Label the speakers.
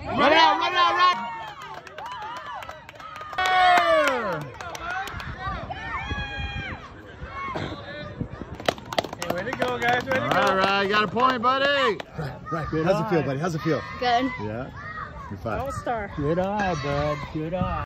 Speaker 1: Run it out, run it out, run!
Speaker 2: Hey, way to go, guys. Way to go.
Speaker 1: All right, got a point, buddy.
Speaker 3: Right. How's it feel, buddy? How's it feel?
Speaker 4: Good.
Speaker 3: Yeah. You're fine.
Speaker 2: All-star.
Speaker 5: Good eye, bud. Good eye.